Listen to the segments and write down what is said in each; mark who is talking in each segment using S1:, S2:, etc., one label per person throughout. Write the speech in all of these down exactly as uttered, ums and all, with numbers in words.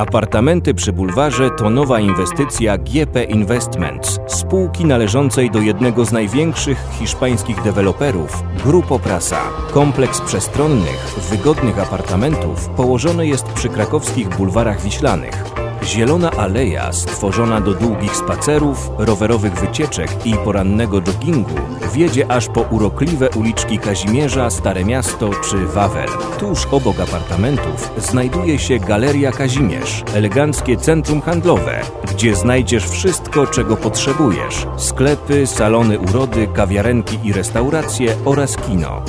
S1: Apartamenty przy bulwarze to nowa inwestycja G P Investments, spółki należącej do jednego z największych hiszpańskich deweloperów, Grupo Prasa. Kompleks przestronnych, wygodnych apartamentów położony jest przy krakowskich bulwarach wiślanych. Zielona aleja stworzona do długich spacerów, rowerowych wycieczek i porannego joggingu wiedzie aż po urokliwe uliczki Kazimierza, Stare Miasto czy Wawel. Tuż obok apartamentów znajduje się Galeria Kazimierz, eleganckie centrum handlowe, gdzie znajdziesz wszystko, czego potrzebujesz. Sklepy, salony urody, kawiarenki i restauracje oraz kino.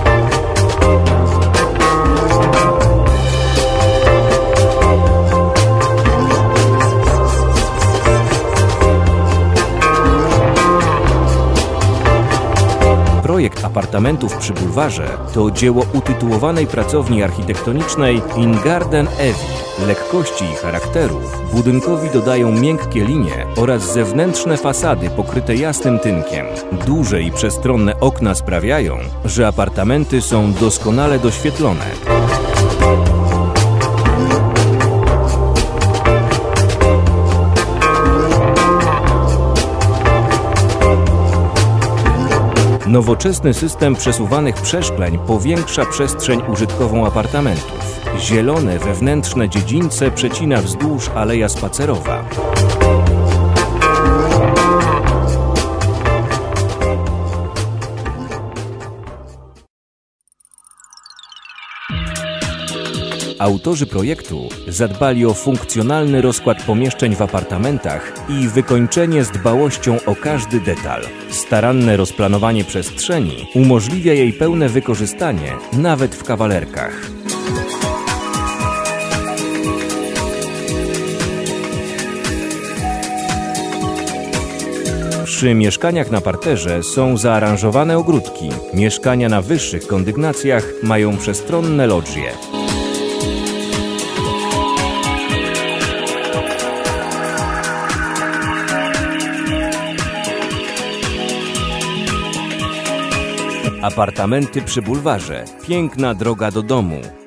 S1: Projekt apartamentów przy bulwarze to dzieło utytułowanej pracowni architektonicznej Ingarden Evi. Lekkości i charakteru budynkowi dodają miękkie linie oraz zewnętrzne fasady pokryte jasnym tynkiem. Duże i przestronne okna sprawiają, że apartamenty są doskonale doświetlone. Nowoczesny system przesuwanych przeszkleń powiększa przestrzeń użytkową apartamentów. Zielone wewnętrzne dziedzińce przecina wzdłuż aleja spacerowa. Autorzy projektu zadbali o funkcjonalny rozkład pomieszczeń w apartamentach i wykończenie z dbałością o każdy detal. Staranne rozplanowanie przestrzeni umożliwia jej pełne wykorzystanie nawet w kawalerkach. Przy mieszkaniach na parterze są zaaranżowane ogródki. Mieszkania na wyższych kondygnacjach mają przestronne lodżie. Apartamenty przy bulwarze. Piękna droga do domu.